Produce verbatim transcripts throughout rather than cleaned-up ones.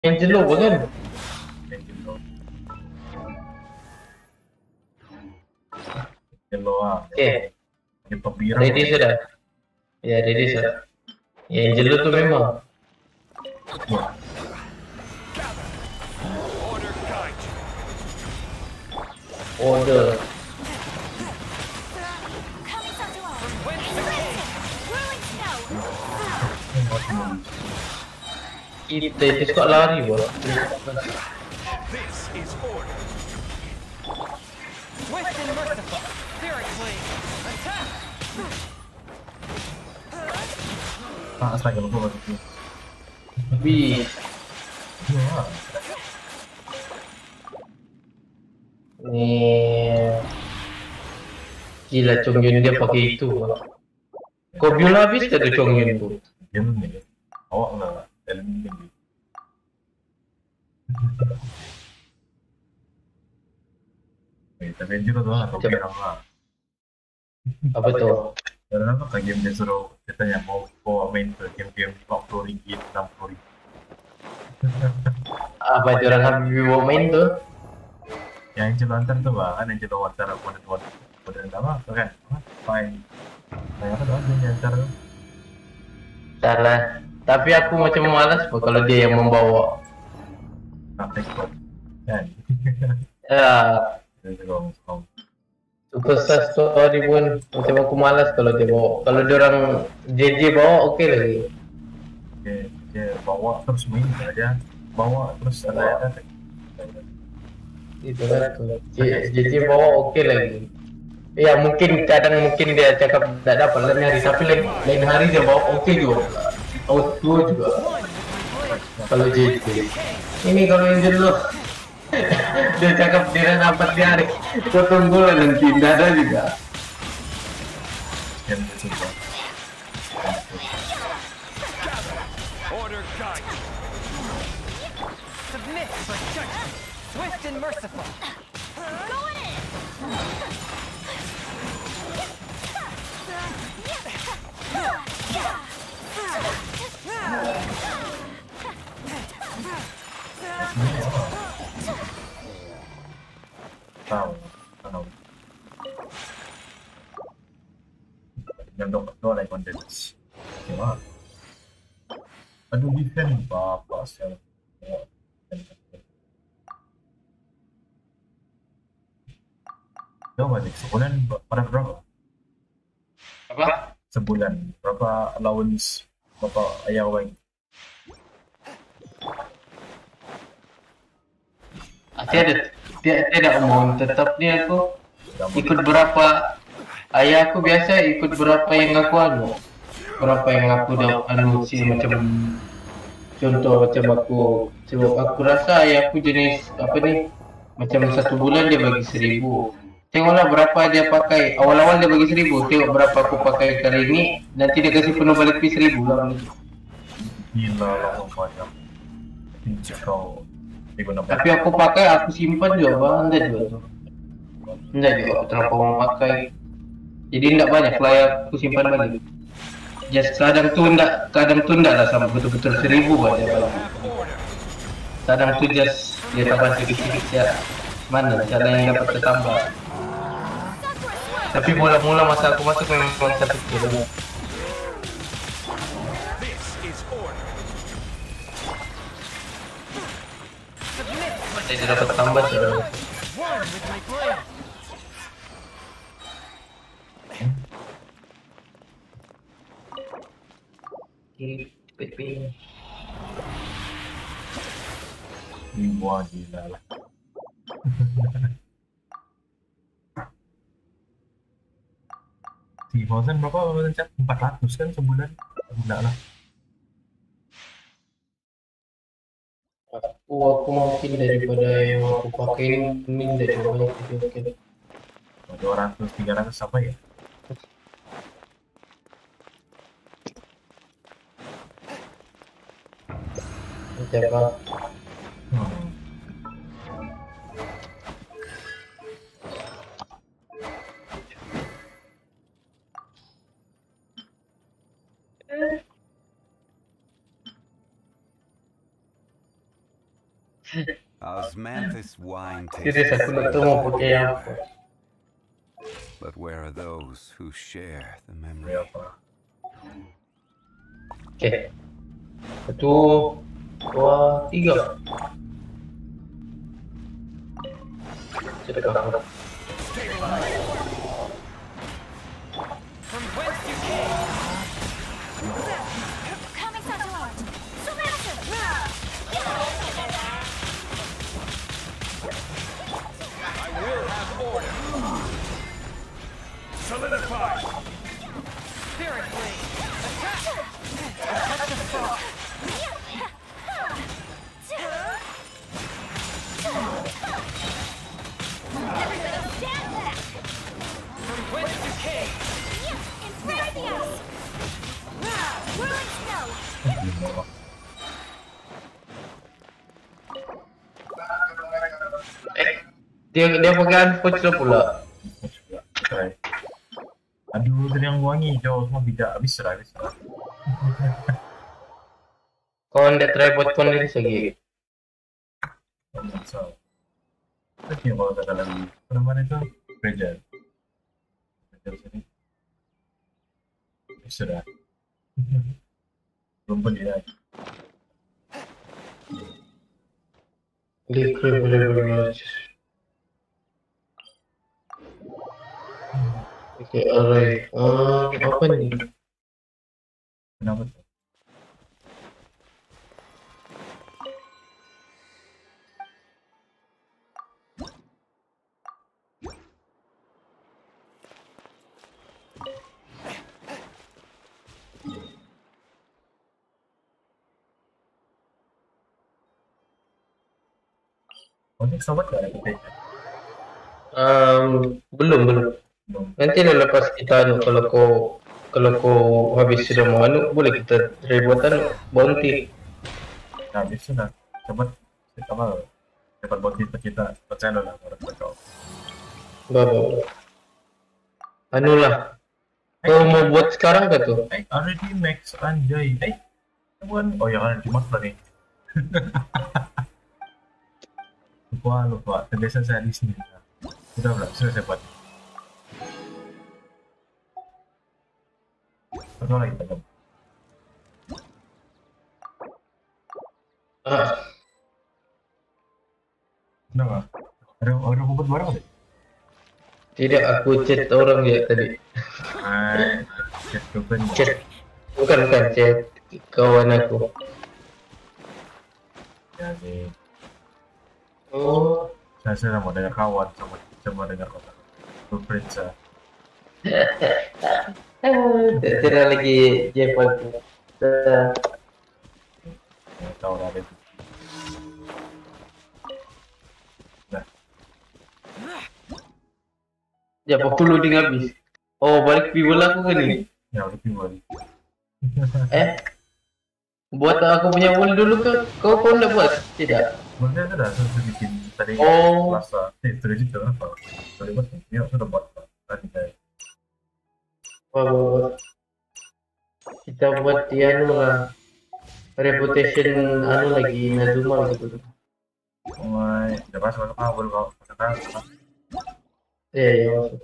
Angelo kan? Angelo. Angelo ah. Oke. Yang pembira. Ready sudah? Ya ready sudah. Ya Angelo tuh memang. Wah. Order. Kita itu suka lari bos. Ah, astaga lupa waktu itu. Bi. Wah. Nih. Gila Chongyun dia pakai itu. Kau biola habis ke tuh Chongyun tuh? Diam nih. Awak nggak dalam ini. Eh, tapi Angelo tuh atau pirang lah. Apa tuh? Karena apa kayak game dia suruh katanya mau bawa main ke game-game lima puluh ringgit, enam puluh ringgit. Apa itu orang Habibie mau main tuh? Yang Angelo antar tuh bang, kan Angelo antar modern modern apa tuh kan? Fine. Kayak apa tuh dia antar tuh? Salah. Tapi aku macam malas kok kalau dia yang membawa. Praktek kok. Kan? Ya, Angelo ngomong. Superstar Story pun macam aku malas kalau dia bawa. Kalau dia orang J J bawa oke lagi. Oke, dia bawa terus main aja, bawa terus ada ada. Itu kan tuh. J J bawa oke lagi. Ya mungkin kadang mungkin dia cakap tidak dapat lain hari tapi lain, lain hari dia bawa oke juga. Out dua juga. Kalau J J. Ini kalau yang dulu dia cakap dia dapat di hari. Kau tunggu lah nanti tidak ada juga. Yang coba. Order guide. Submit for judgment. Swift and merciful. Going in. Tahu, tahu. Yang dok dok lagi konten. Cuma, aduh defend bapak saya. Tahu balik sebulan pada berapa? Apa? Sebulan berapa allowance bapak ayah awak? Tiada, tiada, tidak mau tetap dia aku ikut berapa ayah aku biasa ikut berapa yang aku anu, berapa yang aku dah anu sih macam contoh macam aku sebab aku rasa ayah aku jenis apa nih macam satu bulan dia bagi seribu. Tengoklah berapa dia pakai awal-awal dia bagi seribu, tengok berapa aku pakai kali ini nanti dia kasih penuh balik pi seribu lah. Gila lah banyak. Pinci kau. Tapi aku pakai aku simpan juga bang, enggak juga tuh. Enggak juga aku terlalu mau pakai. Jadi enggak banyak lah ya aku simpan balik. Just kadang tuh enggak, kadang tuh enggak lah sama betul-betul seribu aja bang. Kadang tuh just dia tambah sedikit-sedikit ya. Mana cara yang dapat tertambah. Tapi mula-mula masa aku masuk memang satu kilo. Jadi dapat tambah sih. Pipi. Wah gila lah. Si Frozen berapa mencet? empat ratus kan sebulan? Enggak lah. Aku aku mungkin daripada yang aku pakai ini mending dari banyak video oke. dua ratus tiga ratus apa ya? Siapa? Hmm. Osmanthus wine Serius tastes aku nak tahu mau pakai apa. but where are those who share the memory? Berapa? Oke. Satu, dua, tiga. Sedekah. From whence you came. Coming satellite. Smash it. I will have order. Solidify. Spirit blade. Attack. Touch of frost. Everybody stand back. From whence you came. Impervious. Whirling snow. Eh, dia dia pakai unforge lah pula. Try. Aduh, tadi yang wangi jauh semua tidak habis lah, habis lah. Kau hendak try buat kondens lagi. So, tapi kalau kata lagi, apa namanya itu? Prejar. Prejar sini. Sudah. Belum beli lagi. Liquid boleh. Oke, alright. Ah, apa ni? Kenapa tuh? Onyx sobat gak ada kita? Um, belum belum. Belum. Nanti lah lepas kita anu kalau kau kalau kau habis sudah mau anu boleh kita try buat anu bounty. Nah, habis sudah. Sobat, apa? Dapat bounty kita percaya lah orang kau. Bawa. Anu lah. Kau mau buat sekarang ke tuh? Eh, already max anjay. Eh, teman. Oh ya kan cuma nih. Lupa lupa. Kebiasaan saya di sini. Sudah berapa? Sudah saya buat. Satu lagi teman. Ah, Kenapa? Ada ada rumput barang ada? tidak aku chat orang ya tadi. Ah, chat open. Chat bukan bukan chat kawan aku. Jadi, Oh, saya sudah mau dengar kawan sama sama dengar kata. Blueprint saya. tidak lagi Jeff aku. Dah. Nggak tahu lah ada itu. Nah, Ya aku loading habis. Oh, balik pi bola aku kan ni. ya lebih baik. Eh, buat aku punya wall dulu ke? Kau kau nak buat? Tidak. Sebenarnya sudah sudah bikin tadi Oh. Selasa. Eh, sudah itu apa? Sudah buat. Ya sudah buat tadi saya. Wah, wah, wah. Kita buat dia anu lah. Reputation anu lagi Nazuma gitu. Oh, udah pas masuk awal kau. Sekarang Ya, ya masuk.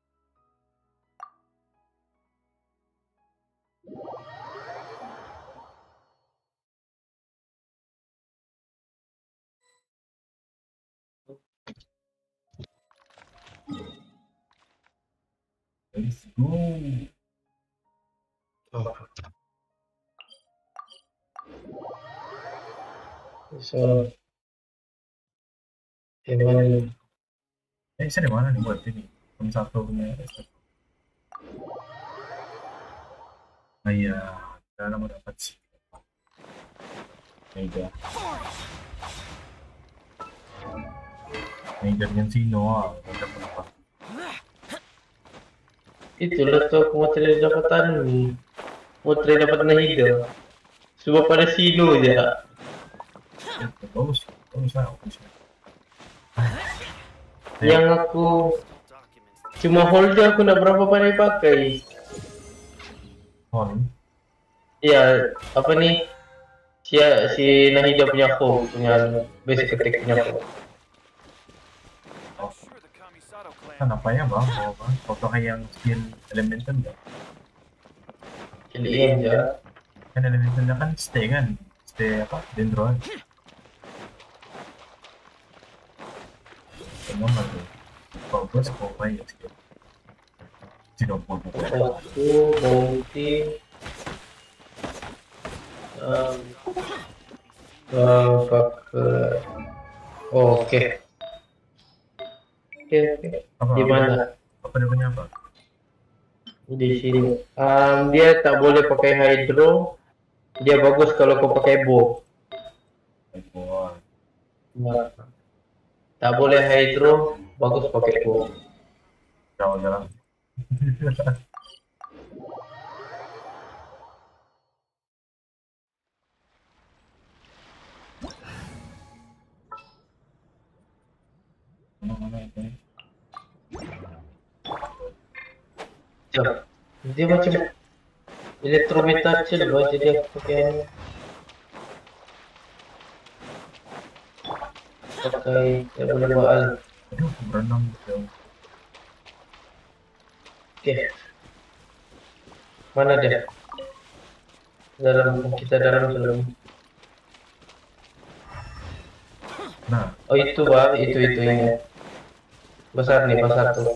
let's go. Oh. So, emang Eh, saya di mana nih buat ini? Pem satu punya. Ah iya, kita mau dapat sih. Mega. Mega dengan Sino, ah, dapat apa? itulah tuh aku mau cari dapatan nih. Mau cari dapat Nahida. Cuma pada Sino aja. Ya, bagus, bagus lah. Bagus. Yang aku cuma holder aku nak berapa pandai pakai. Hon, Ya, apa nih? Si si Nahida punya Ko punya basic attack punya Ko. I'm sure the Kamisato clan. Kan apa ya bang? Bawa bang. Foto kayak yang skill elemental nggak? Kiliin aja. Kan elementalnya kan stay kan? Stay apa? Dendron. Nomor tuh. Fokus apa ya skill? Tidak mau buku. Satu multi. Um, uh, pakai. Oke. Oke oke. Apa? Di mana? Apa namanya apa? Di sini. Um, dia tak boleh pakai hydro. Dia bagus kalau kau pakai bow. Wah. Nah, tak boleh hydro, bagus pakai bow. Jauh jalan. Mana-mana itu? Jom. Dia macam elektrometal loh, jadi aku pakai pakai yang boleh baal. Aduh, berenang jauh. Oke. Mana dia? Dalam kita dalam dalam. Nah, Oh itu bah, itu itu ini. Besar nih, besar tuh.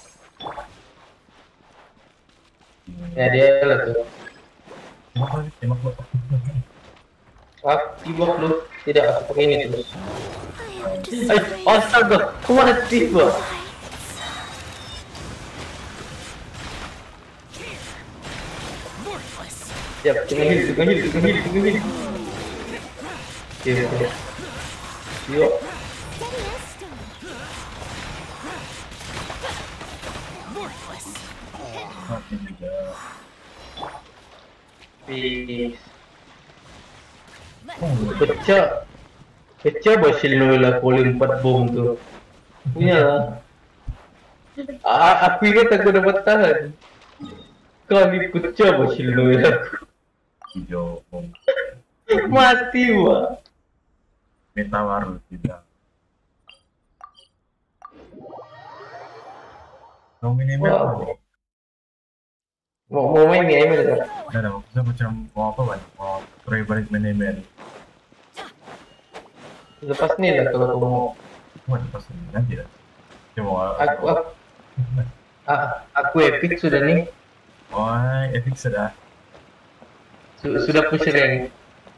Ya dia lah tuh. tembak lagi, tembak lo. Ah, tiba lu. Tidak, aku pakai ini terus. I am Ay, astaga, kemana tiba? Siap, tengah heal, tengah heal, tengah heal, tengah heal. Oke, oke. Yuk, steady as stone. Mati juga. peace. Oh, Pecah. Pecah basil lah poli empat bom tu. Punya lah. Ah, aku ingat aku dapat tahan. Kali pecah basil aku. hijau, bom. Mati wah. Metawar tidak. Mau minimal Wow. apa? Mau mau main ni Aiman tak? Dah dah, kita macam mau apa kan? Mau try balik main email. Lepas ni lah kalau kau mau. Cuma lepas ni nanti lah. Cuma Aku aku, ah, aku epic sudah ni. oh, epic sudah. Su- Sudah push rank.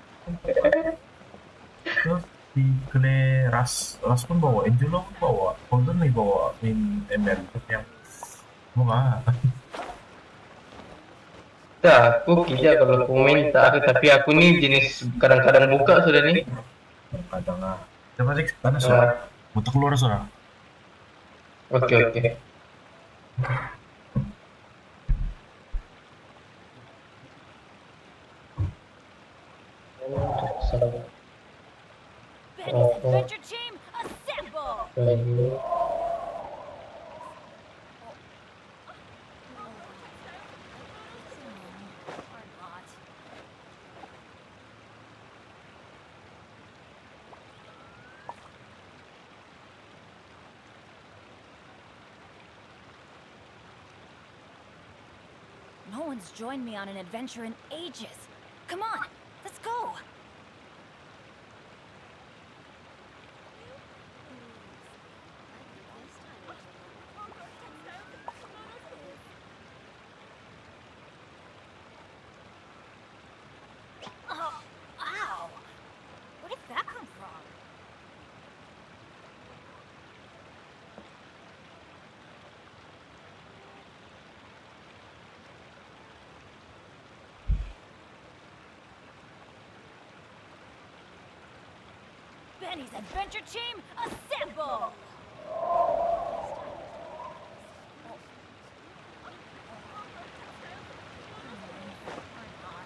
Terus di kele ras ras pun bawa, Angelo pun bawa, Fountain nih bawa main email yang mau nggak? Tak, aku tidak kalau aku main tak. Tapi aku ni jenis kadang-kadang buka sudah ni. Kadang lah. Siapa sih? Panas Ah. lah. Untuk keluar suara. Okey okey. Benny's adventure team, assemble! Or not. No one's joined me on an adventure in ages. Come on, let's go. Oh, ow! Where did that come from? Benny's adventure team, assemble! Or not.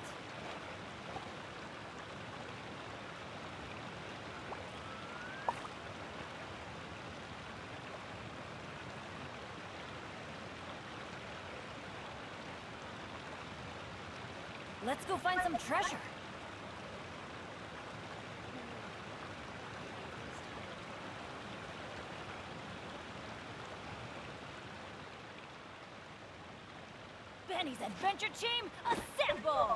Let's go find some treasure. Benny's Adventure Team, assemble!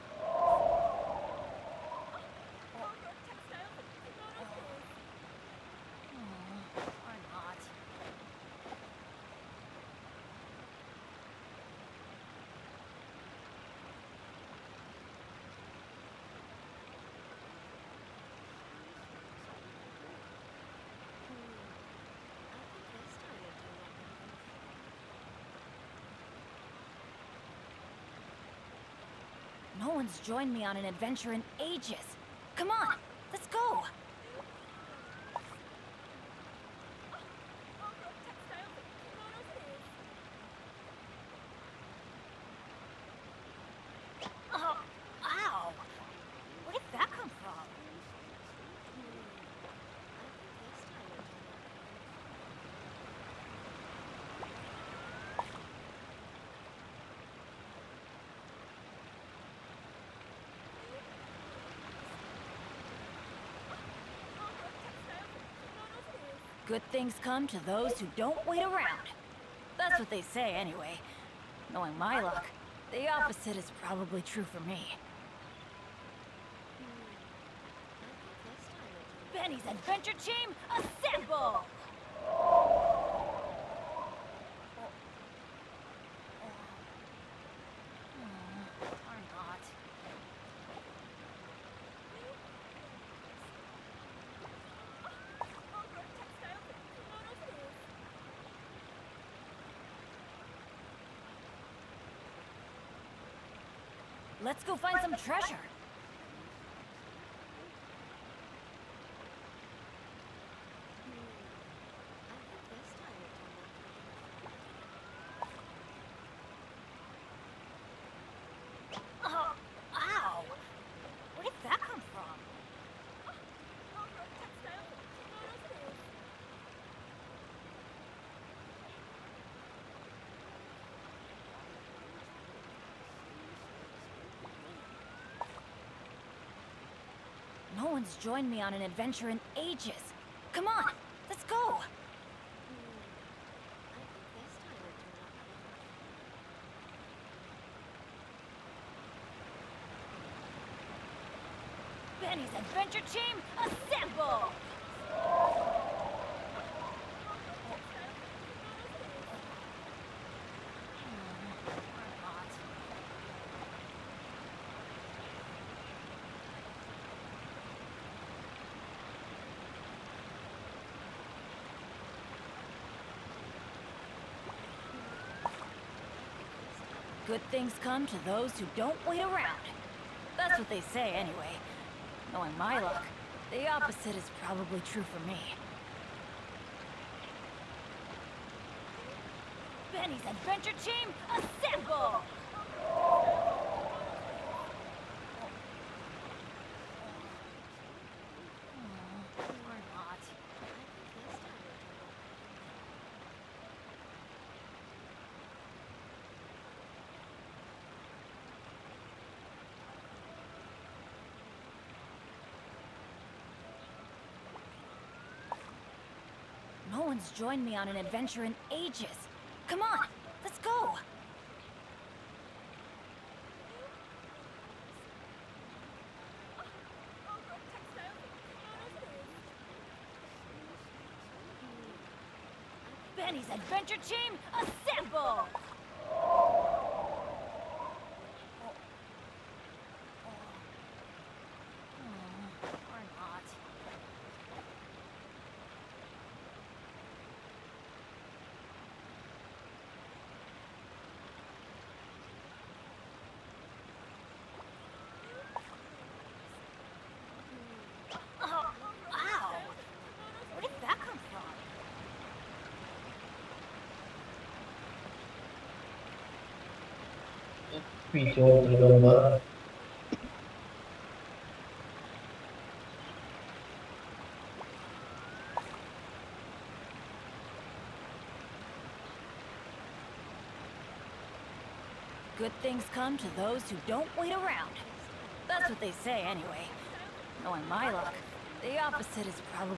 Or not. No one's joined me on an adventure in ages. Come on, let's go! Oh, ow! Where did that come from? Good things come to those who don't wait around. That's what they say anyway. Knowing my luck, the opposite is probably true for me. Benny's Adventure Team, assemble! Or not. Let's go find some treasure. Oh, ow! Where did that come from? No one's joined me on an adventure in ages. Come on, let's go! Benny's Adventure Team, assemble! Or not. Good things come to those who don't wait around. That's what they say anyway. Knowing my luck, the opposite is probably true for me. Benny's Adventure Team, assemble! Or not. No one's joined me on an adventure in ages. Come on, let's go! Benny's Adventure Team, assemble! Or not. Oh, ow! Where did that come from? Video tergambar. Good things come to those who don't wait around. That's what they say anyway. Knowing my luck, the opposite is probably